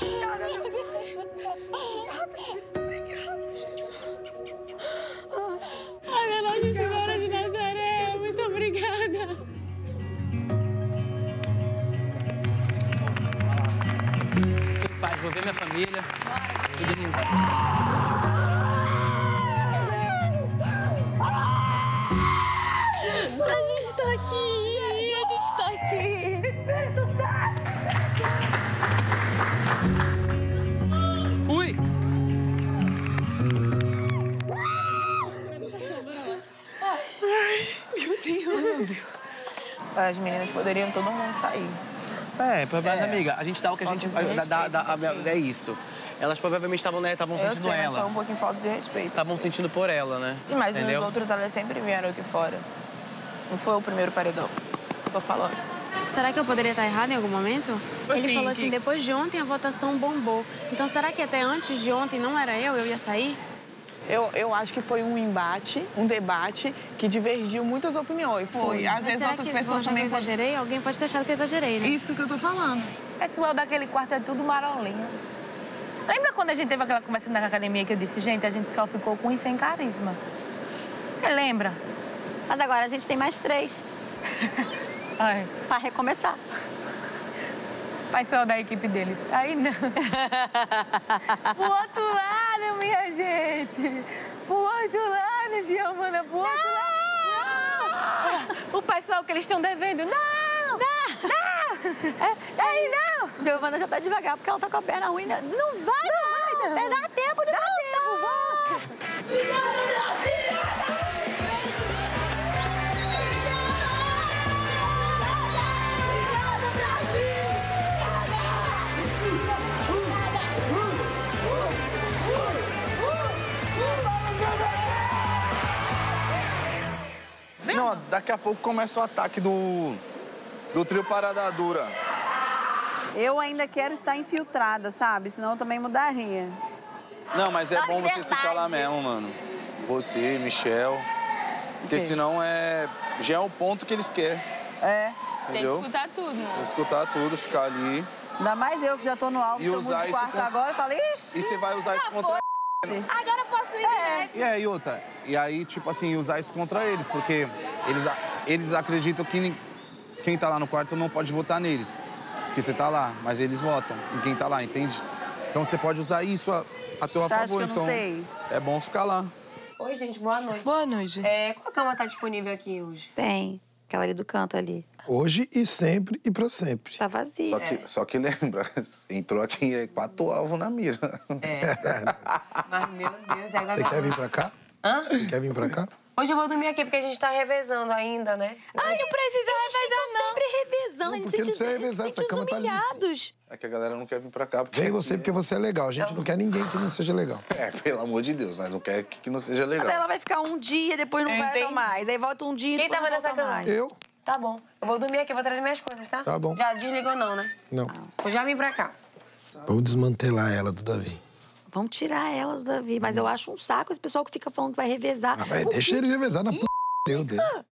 Ai, minha Nossa Senhora de Nazaré, muito obrigada. Pai, vou ver minha família. A gente tá aqui, a gente tá aqui. Fui! Meu Deus. As meninas poderiam todo mundo sair. Mas, amiga, a gente dá o que a gente... É isso. Elas provavelmente estavam sentindo ela. Foi um pouquinho falta de respeito. Estavam sentindo por ela, né? E mas entendeu? os outros, elas sempre vieram aqui fora. Não foi o primeiro paredão. Isso que eu tô falando. Será que eu poderia estar errada em algum momento? Ele Sim, falou assim, depois de ontem a votação bombou. Então será que até antes de ontem não era eu ia sair? Eu acho que foi um embate, um debate que divergiu muitas opiniões. Foi. Às vezes outras pessoas também... Eu exagerei? Alguém pode ter achado que eu exagerei, né? Isso que eu tô falando. O pessoal daquele quarto é tudo marolinho. Lembra quando a gente teve aquela conversa na academia que eu disse, gente, a gente só ficou com isso sem carismas? Você lembra? Mas agora a gente tem mais 3. Ai. Pra recomeçar. Pessoal da equipe deles. Aí não. Pro outro lado, minha gente. Pro outro lado, Giovana, pro outro lado. Não! O pessoal que eles estão devendo. Não! Não! Não! Aí não! Giovana já tá devagar, porque ela tá com a perna ruim. Né? Não vai, não! É dar tempo, não dá tempo! Volta! Não, daqui a pouco começa o ataque do trio Parada Dura. Eu ainda quero estar infiltrada, sabe? Senão eu também mudaria. Não, mas é bom você se calar mesmo, mano. Você, Michel. Porque senão já é o ponto que eles querem. Entendeu? Tem que escutar tudo, né? Tem que escutar tudo, ficar ali. Ainda mais eu que já tô no alvo, E usar isso agora, eu falei... E você vai usar isso contra Agora eu posso ir direto. E outra, e aí, tipo assim, usar isso contra eles, porque eles acreditam que quem tá lá no quarto não pode votar neles. Porque você tá lá, mas eles votam em quem tá lá, entende? Então você pode usar isso a teu favor, que eu não sei? É bom ficar lá. Oi, gente, boa noite. Boa noite. Qual cama tá disponível aqui hoje? Tem. Aquela ali do canto ali. Hoje e sempre e pra sempre. Tá vazia. Só que lembra, entrou aqui 4 alvos na mira. Mas, meu Deus, agora... Você quer vir pra cá? Hã? Você quer vir pra cá? Hoje eu vou dormir aqui, porque a gente tá revezando ainda, né? Ai, não precisa revezar, não. Sempre revezando, Não, a gente porque sente não precisa revezar, essa cama tá humilhados. É que a galera não quer vir pra cá. Vem você porque você é legal. A gente não quer ninguém que não seja legal. Pelo amor de Deus, nós não quer que não seja legal. Mas ela vai ficar um dia, depois não vai mais. Aí volta um dia e Quem depois tava não nessa volta cama? mais. Eu? Tá bom. Eu vou dormir aqui, vou trazer minhas coisas, tá? Tá bom. Já desligou não, né? Não. Vou já vir pra cá. Vamos desmantelar ela do Davi. Vamos tirar ela do Davi. Mas eu acho um saco esse pessoal que fica falando que vai revezar. Deixa eles revezar na p... Deus dele.